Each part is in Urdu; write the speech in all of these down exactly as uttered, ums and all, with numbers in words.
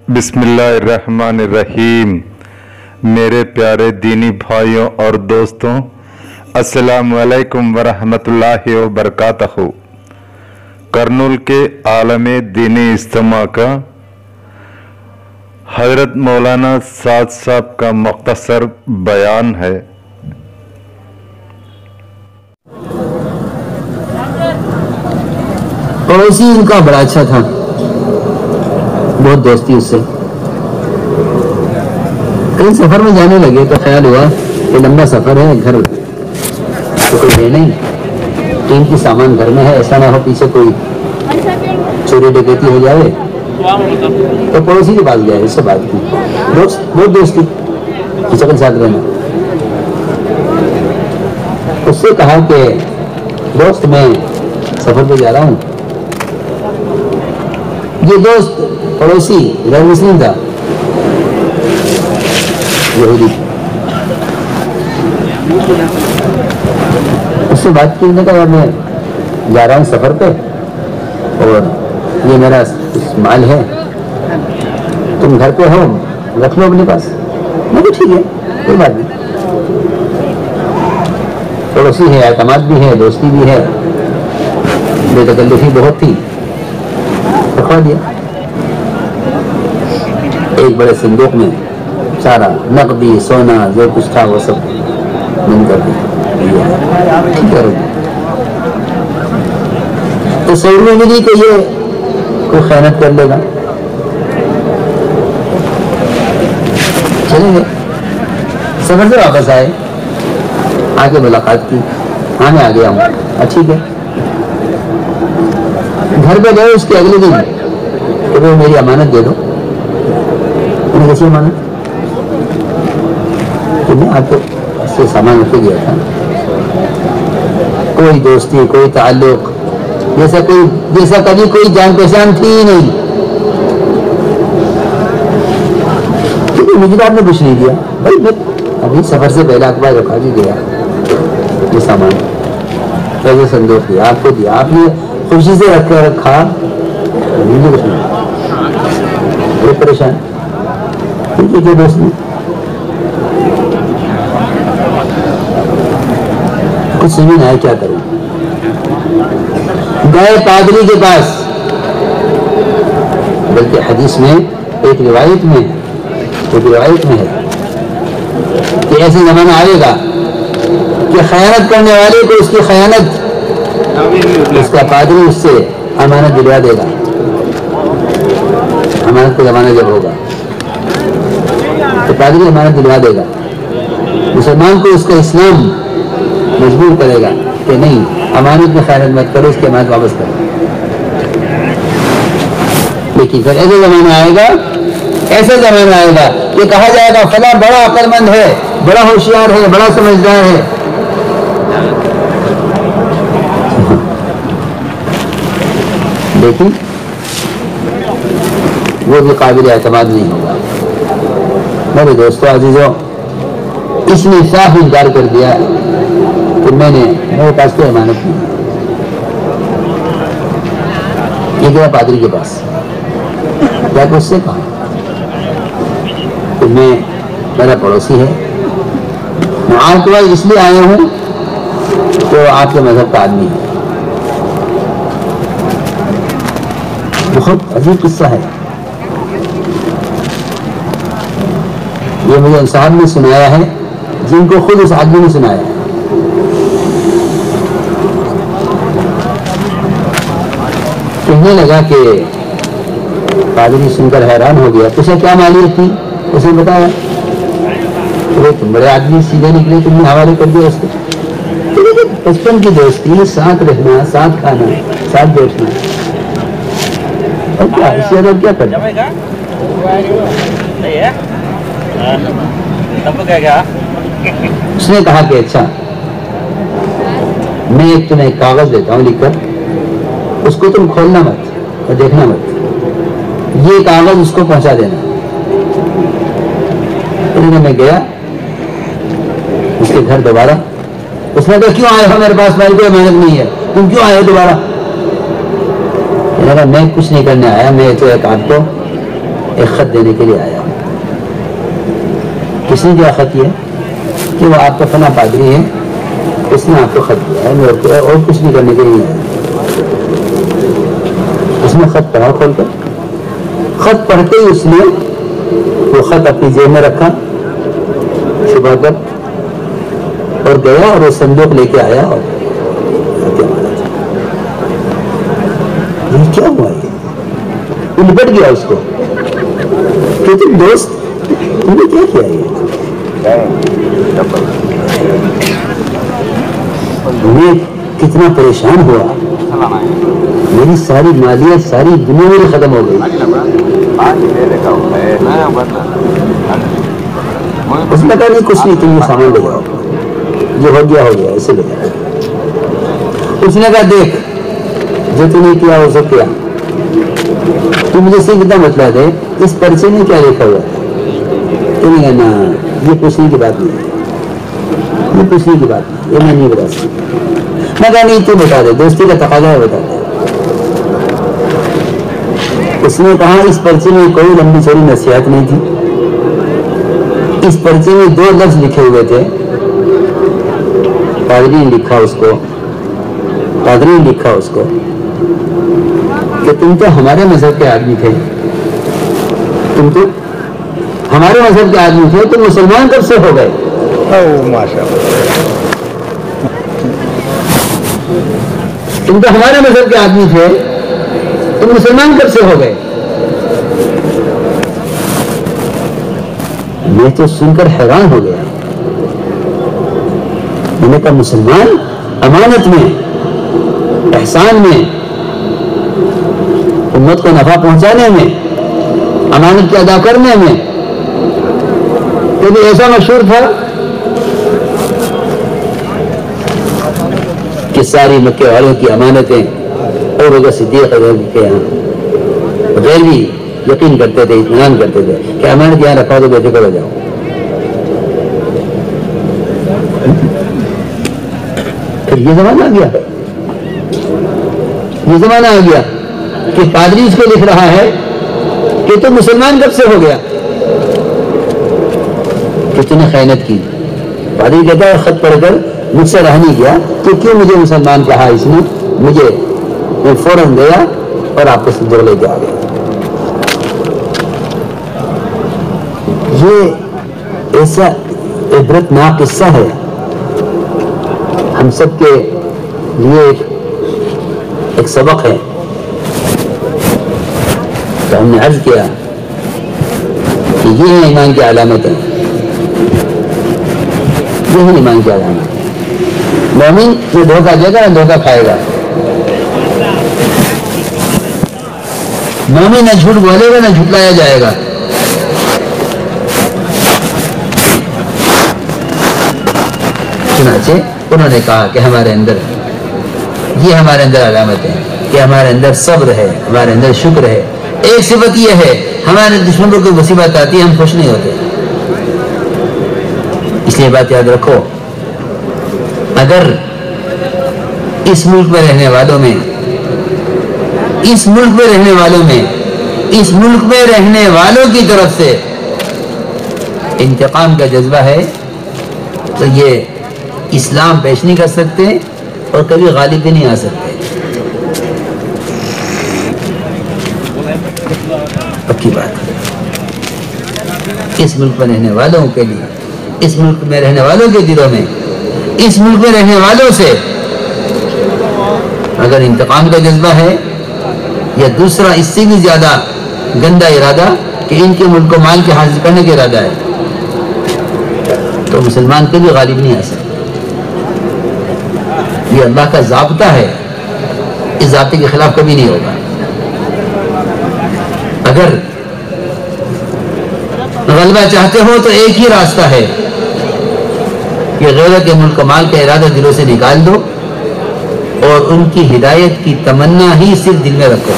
بسم اللہ الرحمن الرحیم۔ میرے پیارے دینی بھائیوں اور دوستوں، السلام علیکم ورحمۃ اللہ وبرکاتہ۔ کرنول کے عالم دینی اجتماع کا حضرت مولانا سعد صاحب کا مختصر بیان ہے۔ پڑوسی ان کا بڑا اچھا تھا، بہت دوستی اس سے۔ کہیں سفر میں جانے لگے تو خیال ہوا کہ لمبا سفر ہے، گھر تو کوئی ہے نہیں، قیمتی سامان گھر میں ہے، ایسا نہ ہو پیچھے کوئی چوری ڈکیتی ہو جائے، تو پڑوسی کے پاس گئے، اس سے بات کی، دوست بہت دوستی، چکن ساتھ رہنا۔ اس سے کہا کہ دوست میں سفر پہ جا رہا ہوں۔ یہ دوست پڑوسی غیر مسلم تھا، یہودی، اس سے بات کی، نے کہا میں جا رہا ہوں سفر پہ اور یہ میرا مال ہے، تم گھر پہ ہو رکھ لو اپنے پاس۔ میں بھی ٹھیک ہے، کوئی بات نہیں، پڑوسی ہے، اعتماد بھی ہے، دوستی بھی ہے، بے تکلفی بہت تھی، رکھوا دیا۔ ایک بڑے صندوق میں سارا نقدی سونا جو کچھ تھا وہ سب بند کر دیا، ٹھیک ہے۔ تو سور میں ملی کہ یہ کوئی خیانت کر لے گا، چلیں گے۔ سفر سے واپس آئے، آگے ملاقات کی، ہاں میں آ گیا ہوں، اچھی ہے۔ گھر پہ گئے اس کے اگلے دن کہ وہ میری امانت دے دو۔ انہیں کیسی امانت؟ کہ میں آپ کو اس سے سامان رکھ کے گیا تھا، کوئی دوستی کوئی تعلق جیسا کوئی جیسا کبھی کوئی جان پہچان تھی ہی نہیں، کیونکہ مجھے تو آپ نے کچھ نہیں دیا بھائی، میں ابھی سفر سے پہلے اخبار رکھا بھی گیا، یہ سامان پیسے صندوق دیا، آپ کو دیا، آپ نے خوشی سے رکھ کے رکھا، مجھے کچھ نہیں، بہت پریشان، ٹھیک ہے دوست نے کچھ سمجھ نہیں آیا کیا کروں۔ گئے پادری کے پاس، بلکہ حدیث میں ایک روایت میں ایک روایت میں ہے کہ ایسا زمانہ آئے گا کہ خیانت کرنے والے کو اس کی خیانت اس کا پادری اس سے امانت دلوا دے گا۔ امانت کا زمانہ جب ہوگا تو پادری امانت دلوا دے گا، مسلمان کو اس کا اسلام مجبور کرے گا کہ نہیں، امانت میں خیانت مت کرو، اس کی امانت واپس کرو۔ لیکن پھر ایسا زمانہ آئے گا ایسا زمانہ آئے گا کہ کہا جائے گا فلاں بڑا عقل مند ہے، بڑا ہوشیار ہے، بڑا سمجھدار ہے، لیکن وہ بھی قابل اعتماد نہیں ہوگا۔ میرے دوستو عزیزوں، اس نے صاف انکار کر دیا کہ میں نے میرے پاس کوئی امانت نہیں۔ یہ گیا پادری کے پاس، کیا کہ اس سے کہا کہ میں میرا پڑوسی ہے، میں آپ کے پاس اس لیے آیا ہوں تو آپ کے مذہب کا آدمی ہے۔ بہت عجیب قصہ ہے یہ، مجھے صاحب نے سنایا ہے جن کو خود اس آدمی نے سنایا ہے۔ کہنے لگا کہ پادری سن کر حیران ہو گیا، پوچھا کیا مالیت تھی؟ اس نے بتایا کہ تم بڑے آدمی، سیدھے نکلے، تم نے حوالے کر دیا اس کو۔ بچپن کی دوستی، ساتھ رہنا، ساتھ کھانا، ساتھ بیٹھنا، اور کیا اس سے کیا کرنا؟ اس نے کہا کہ اچھا میں ایک تمہیں ایک کاغذ دیتا ہوں لکھ کر، اس کو تم کھولنا مت اور دیکھنا مت، یہ کاغذ اس کو پہنچا دینا۔ میں گیا اس کے گھر دوبارہ، اس نے کہا کیوں آئے ہو میرے پاس؟ میری کوئی امانت نہیں ہے، تم کیوں آئے ہو دوبارہ؟ میں کچھ نہیں کرنے آیا، میں تو ایک آپ کو ایک خط دینے کے لیے آیا. کس نے دیا خط؟ یہ کہ وہ آپ کا فلاں پادری ہے، اس نے آپ کو خط دیا ہے، میرے اور کچھ نہیں کرنے کے لیے آیا. اس نے خط پڑھا کھول کر. خط پڑھتے ہی اس نے وہ خط اپنی جیب میں رکھا چھپا کر اور گیا اور وہ صندوق لے کے آیا. اور یہ کیا ہوا؟ یہ لپٹ گیا اس کو کہ تم دوست تم نے کیا کیا؟ یہ کتنا پریشان ہوا، میری ساری مالیت ساری دنیا میں ختم ہو گئی. اس نے کہا نہیں کچھ نہیں، تم یہ سامان لے جاؤ، جو ہو گیا ہو گیا، اسے لے جاؤ. اس نے کہا دیکھ جو تم نے کیا ہو سب کیا، تو مجھے سے کتنا مطلب ہے اس پرچے میں کیا لکھا ہوا ہے؟ تم نے کہا نا یہ پوچھنے کی بات نہیں ہے، یہ پوچھنے کی بات نہیں، یہ میں نہیں بتا سکتا. میں کہا نہیں تو بتا دے، دوستی کا تقاضا ہے، بتا دے. اس نے کہا اس پرچے میں کوئی لمبی چوڑی نصیحت نہیں تھی، اس پرچے میں دو لفظ لکھے ہوئے تھے. پادری نے لکھا اس کو پادری نے لکھا اس کو کہ تم تو ہمارے مذہب کے آدمی تھے، تم تو ہمارے مذہب کے آدمی تھے، تم مسلمان کب سے ہو گئے؟ تم تو ہمارے مذہب کے آدمی تھے، تم مسلمان کب سے ہو گئے؟ میں تو سن کر حیران ہو گیا. میں نے کہا مسلمان امانت میں، احسان میں، امت کو نفع پہنچانے میں، امانت کے ادا کرنے میں کبھی ایسا مشہور تھا کہ ساری مکے والوں کی امانتیں اور بکر صدیق کے یہاں غیر بھی یقین کرتے تھے، اطمینان کرتے تھے کہ امانت یہاں رکھا تو بے فکر ہو جاؤ. پھر یہ زمانہ آ گیا یہ زمانہ آ گیا کہ پادری اس کو لکھ رہا ہے کہ تو مسلمان کب سے ہو گیا کہ تم نے خیانت کی. پادری کہتا ہے خط پڑھ کر مجھ سے رہ نہیں گیا کہ کیوں مجھے مسلمان کہا اس نے، مجھے میں فوراً گیا اور آپ کو صندوق لے کے آ گیا. یہ ایسا عبرت ناک قصہ ہے ہم سب کے لیے، ایک سبق ہے. تو ہم نے عرض کیا کہ یہ ہے ایمان کی علامتیں، یہ ہے ایمان کی علامت. مومن جو دھوکہ دے گا نہ دھوکہ کھائے گا، مومن نہ جھوٹ بولے گا نہ جھٹلایا جائے گا. چنانچہ انہوں نے کہا کہ ہمارے اندر یہ ہمارے اندر علامت ہے کہ ہمارے اندر صبر ہے، ہمارے اندر شکر ہے. ایک صفت یہ ہے ہمارے دشمن کو کوئی مصیبت آتی ہے ہم خوش نہیں ہوتے. اس لیے بات یاد رکھو، اگر اس ملک میں رہنے والوں میں اس ملک میں رہنے والوں میں اس ملک میں رہنے والوں کی طرف سے انتقام کا جذبہ ہے تو یہ اسلام پیش نہیں کر سکتے اور کبھی غالب بھی نہیں آ سکتے. پکی بات ہے. اس ملک میں رہنے والوں کے لیے، اس ملک میں رہنے والوں کے دلوں میں، اس ملک میں رہنے والوں سے اگر انتقام کا جذبہ ہے یا دوسرا اس سے بھی زیادہ گندا ارادہ کہ ان کے ملک کو مال کے حاصل کرنے کا ارادہ ہے تو مسلمان کبھی غالب نہیں آ سکتے. یہ اللہ کا ضابطہ ہے، اس ضابطے کے خلاف کبھی نہیں ہوگا. اگر غلبہ چاہتے ہو تو ایک ہی راستہ ہے کہ غیروں کے ملک و مال کا ارادہ دلوں سے نکال دو اور ان کی ہدایت کی تمنا ہی صرف دل میں رکھو.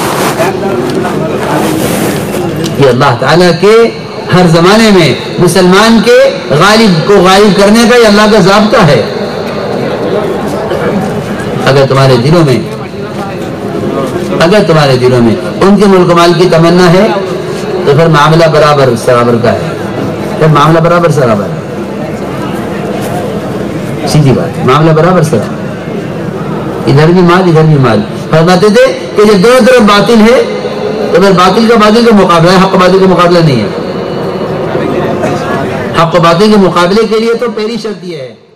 یہ اللہ تعالیٰ کے ہر زمانے میں مسلمان کے غالب کو غالب کرنے کا یہ اللہ کا ضابطہ ہے. اگر تمہارے دلوں میں اگر تمہارے دلوں میں ان کے ملک و مال کی تمنا ہے تو پھر معاملہ برابر سرابر کا ہے، پھر معاملہ برابر سرابر ہے، سیدھی بات، معاملہ برابر سرابر، ادھر بھی مال ادھر بھی مال۔ فرماتے تھے کہ جب دونوں طرف باطل ہے تو پھر باطل کا باطل کا مقابلہ ہے، حق باطل کا مقابلہ نہیں ہے۔ حق و باطل کے مقابلے کے لیے تو پہلی شرط یہ ہے